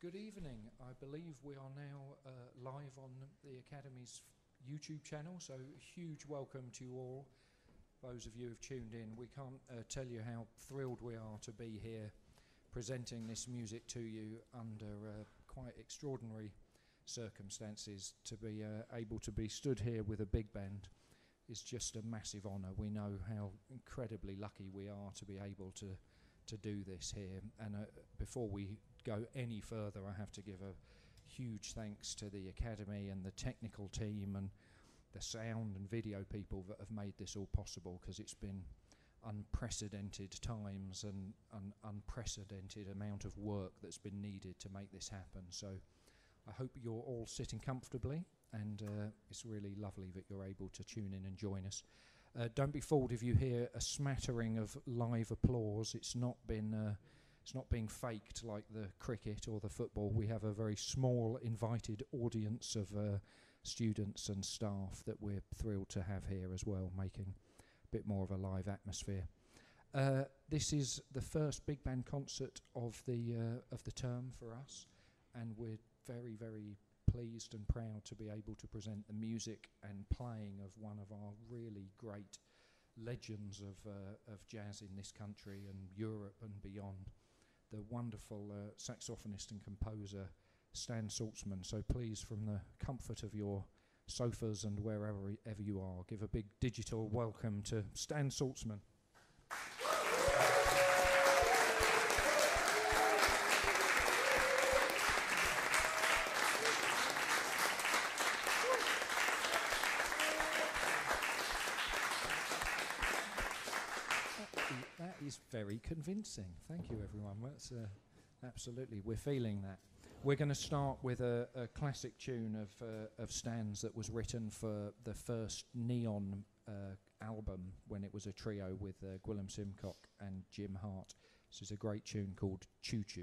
Good evening. I believe we are now live on the Academy's YouTube channel, so huge welcome to you all. Those of you who have tuned in, we can't tell you how thrilled we are to be here presenting this music to you under quite extraordinary circumstances. To be able to be stood here with a big band is just a massive honour. We know how incredibly lucky we are to be able to do this here. And before we go any further, I have to give a huge thanks to the Academy and the technical team and the sound and video people that have made this all possible, because it's been unprecedented times and an unprecedented amount of work that's been needed to make this happen. So I hope you're all sitting comfortably, and it's really lovely that you're able to tune in and join us. Don't be fooled if you hear a smattering of live applause. It's not being faked like the cricket or the football. We have a very small invited audience of students and staff that we're thrilled to have here as well, making a bit more of a live atmosphere. This is the first big band concert of the term for us, and we're very, very pleased and proud to be able to present the music and playing of one of our really great legends of jazz in this country and Europe and beyond, the wonderful saxophonist and composer Stan Sulzmann. So please, from the comfort of your sofas and wherever you are, give a big digital welcome to Stan Sulzmann. That is very convincing. Thank you, everyone. That's absolutely, we're feeling that. We're going to start with a classic tune of Stan's that was written for the first Neon album when it was a trio with Gwilym Simcock and Jim Hart. This is a great tune called Chu Chu.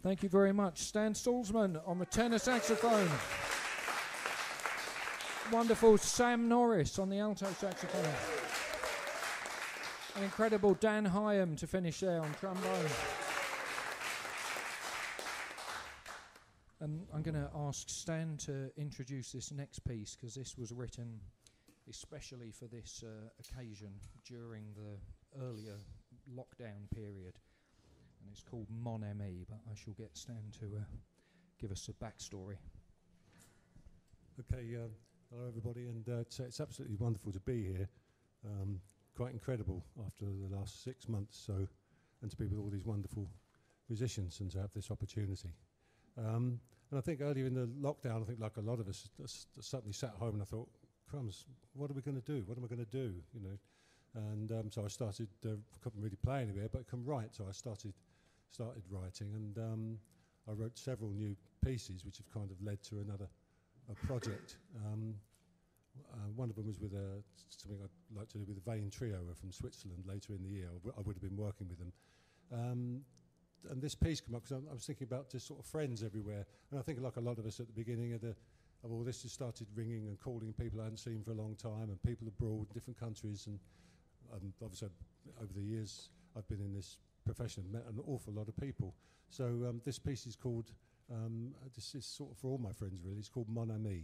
Thank you very much. Stan Sulzmann on the tenor saxophone. Wonderful Sam Norris on the alto saxophone. An incredible Dan Hyam to finish there on trombone. I'm going to ask Stan to introduce this next piece, because this was written especially for this occasion during the earlier lockdown period. And it's called Mon Ami, but I shall get Stan to give us a backstory. Okay, hello everybody, and it's absolutely wonderful to be here. Quite incredible after the last 6 months, so, and to be with all these wonderful musicians and to have this opportunity. And I think earlier in the lockdown, I think like a lot of us, suddenly sat at home and I thought, crumbs, what are we going to do? What am I going to do? You know, and so I started. Couldn't really play anywhere, but I can write. So I started writing, and I wrote several new pieces, which have kind of led to a project. One of them was with something I'd like to do with the Vane Trio from Switzerland later in the year. I would have been working with them. And this piece came up because I was thinking about just sort of friends everywhere. And I think like a lot of us at the beginning of all this, just started ringing and calling people I hadn't seen for a long time, and people abroad, different countries. And obviously over the years I've been in this profession and met an awful lot of people. So this piece is called, this is sort of for all my friends really, it's called Mon Ami.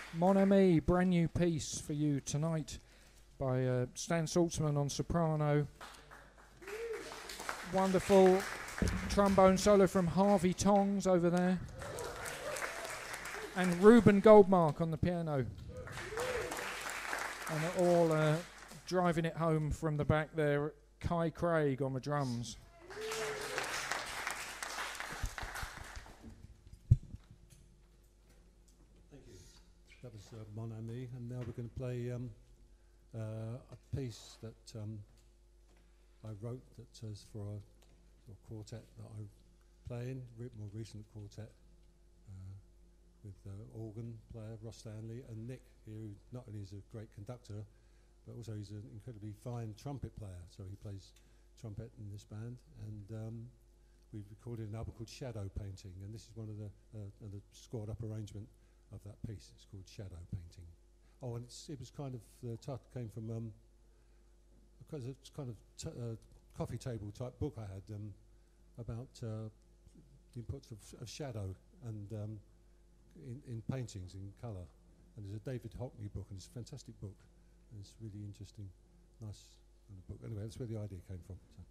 Mon Ami, brand new piece for you tonight by Stan Sulzmann on soprano. Wonderful trombone solo from Harvey Tongs over there. And Ruben Goldmark on the piano. And all driving it home from the back there, Kai Craig on the drums. Thank you. That was Mon Ami, and now we're going to play a piece that I wrote that is for a quartet that I play in, more recent quartet, with organ player Ross Stanley and Nick here, who not only is a great conductor, but also he's an incredibly fine trumpet player. So he plays trumpet in this band, and we've recorded an album called Shadow Painting, and this is one of the scored up arrangement of that piece. It's called Shadow Painting. Oh, and it was kind of, the title came from because it's kind of coffee table type book I had about the importance of shadow and in paintings in colour. And there's a David Hockney book, and it's a fantastic book. And it's really interesting, nice kind of book. Anyway, that's where the idea came from. So.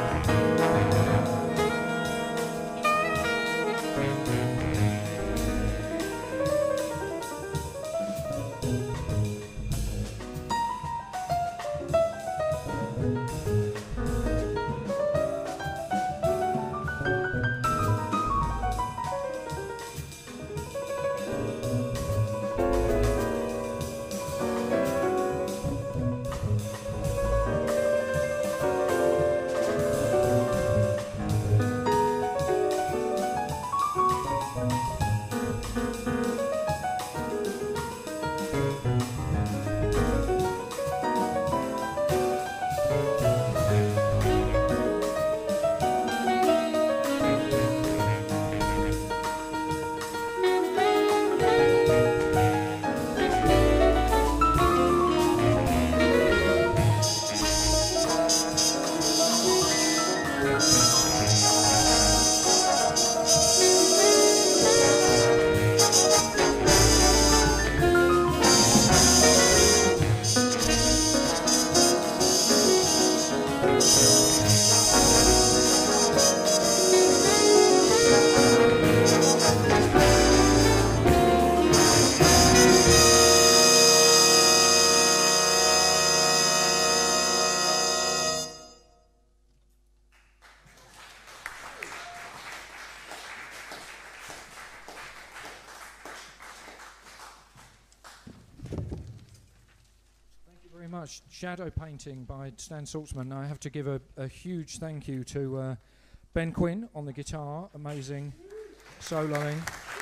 Much. Shadow painting by Stan Sulzmann. I have to give a huge thank you to Ben Quinn on the guitar, amazing soloing,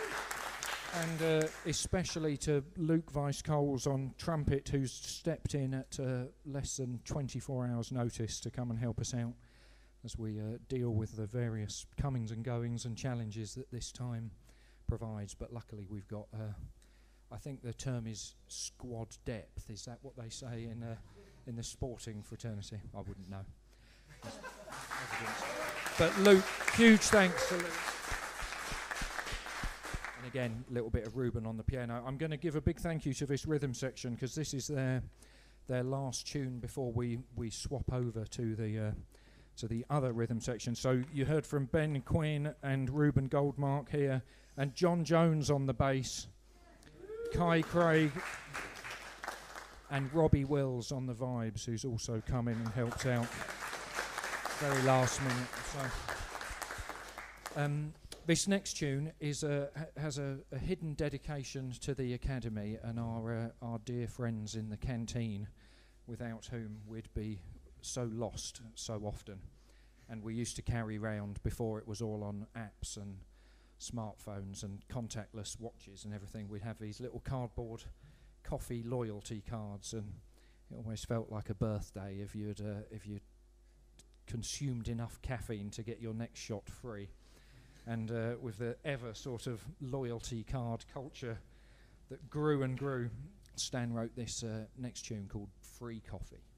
and especially to Luke Weiss-Coles on trumpet, who's stepped in at less than 24 hours notice to come and help us out as we deal with the various comings and goings and challenges that this time provides. But luckily we've got I think the term is squad depth. Is that what they say in the sporting fraternity? I wouldn't know. But Luke, huge thanks to Luke. And again, a little bit of Ruben on the piano. I'm going to give a big thank you to this rhythm section because this is their last tune before we swap over to the other rhythm section. So you heard from Ben Quinn and Ruben Goldmark here, and John Jones on the bass. Kai Craig and Robbie Wills on the vibes, who's also come in and helped out very last minute. So, this next tune is has a hidden dedication to the Academy and our dear friends in the canteen, without whom we'd be so lost so often. And we used to carry round, before it was all on apps and smartphones and contactless watches and everything, we'd have these little cardboard coffee loyalty cards, and it almost felt like a birthday if you'd consumed enough caffeine to get your next shot free. And with the ever sort of loyalty card culture that grew and grew, Stan wrote this next tune called Free Coffee.